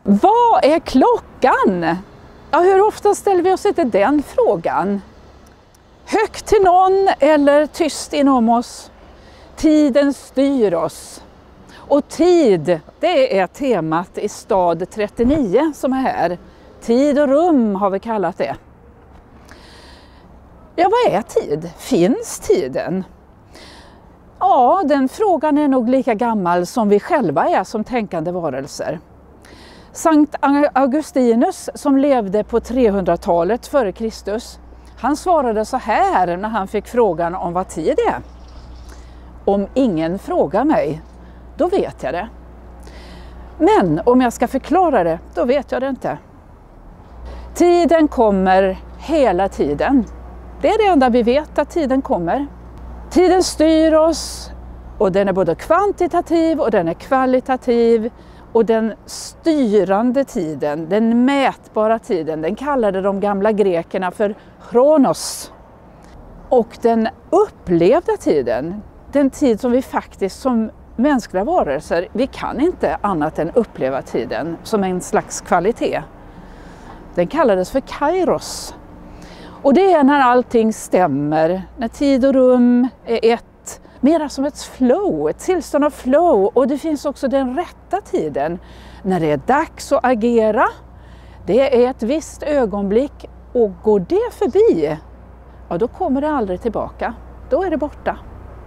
Vad är klockan? Ja, hur ofta ställer vi oss inte den frågan? Högt till någon eller tyst inom oss. Tiden styr oss. Och tid, det är temat i stad 39 som är här. Tid och rum har vi kallat det. Ja, vad är tid? Finns tiden? Ja, den frågan är nog lika gammal som vi själva är som tänkande varelser. Sankt Augustinus som levde på 300-talet före Kristus, han svarade så här när han fick frågan om vad tid är. Om ingen frågar mig, då vet jag det. Men om jag ska förklara det, då vet jag det inte. Tiden kommer hela tiden. Det är det enda vi vet, att tiden kommer. Tiden styr oss och den är både kvantitativ och den är kvalitativ. Och den styrande tiden, den mätbara tiden, den kallade de gamla grekerna för chronos. Och den upplevda tiden, den tid som vi faktiskt som mänskliga varelser, vi kan inte annat än uppleva tiden som en slags kvalitet. Den kallades för kairos. Och det är när allting stämmer, när tid och rum är ett. Mera som ett flow, ett tillstånd av flow, och det finns också den rätta tiden när det är dags att agera. Det är ett visst ögonblick och går det förbi, ja då kommer det aldrig tillbaka, då är det borta.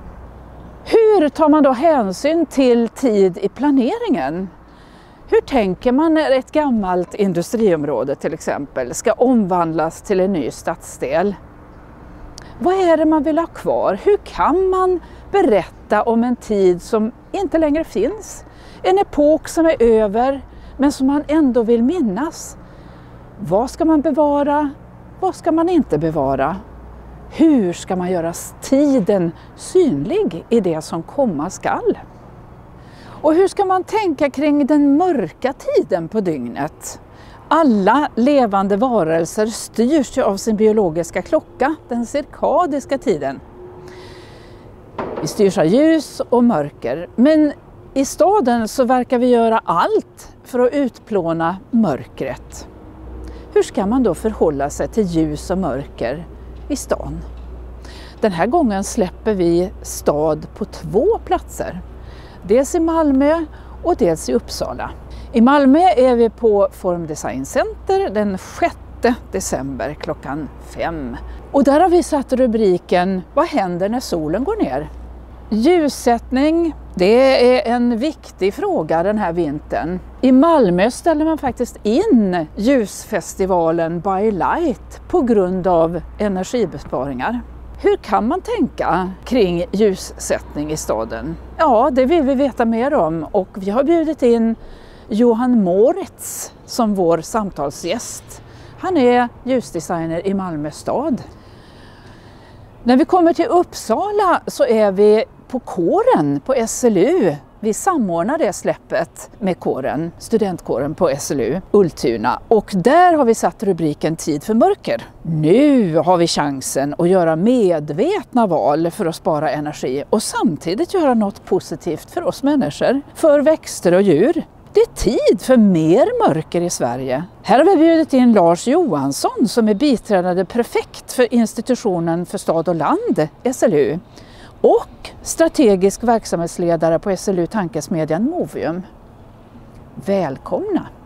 Hur tar man då hänsyn till tid i planeringen? Hur tänker man när ett gammalt industriområde till exempel ska omvandlas till en ny stadsdel? Vad är det man vill ha kvar? Hur kan man berätta om en tid som inte längre finns? En epok som är över, men som man ändå vill minnas. Vad ska man bevara? Vad ska man inte bevara? Hur ska man göra tiden synlig i det som komma skall? Och hur ska man tänka kring den mörka tiden på dygnet? Alla levande varelser styrs av sin biologiska klocka, den cirkadiska tiden. Vi styrs av ljus och mörker, men i staden så verkar vi göra allt för att utplåna mörkret. Hur ska man då förhålla sig till ljus och mörker i stan? Den här gången släpper vi stad på 2 platser. Dels i Malmö och dels i Uppsala. I Malmö är vi på Form Design Center den 6 december klockan 5. Och där har vi satt rubriken "Vad händer när solen går ner?" Ljussättning, det är en viktig fråga den här vintern. I Malmö ställer man faktiskt in ljusfestivalen By Light på grund av energibesparingar. Hur kan man tänka kring ljussättning i staden? Ja, det vill vi veta mer om, och vi har bjudit in Johan Moritz som vår samtalsgäst. Han är ljusdesigner i Malmö stad. När vi kommer till Uppsala så är vi på kåren på SLU. Vi samordnar det släppet med kåren, studentkåren på SLU, Ultuna. Och där har vi satt rubriken Tid för mörker. Nu har vi chansen att göra medvetna val för att spara energi och samtidigt göra något positivt för oss människor, för växter och djur. Det är tid för mer mörker i Sverige. Här har vi bjudit in Lars Johansson som är biträdande prefekt för institutionen för stad och land, SLU. Och strategisk verksamhetsledare på SLU Tankesmedjan Movium. Välkomna!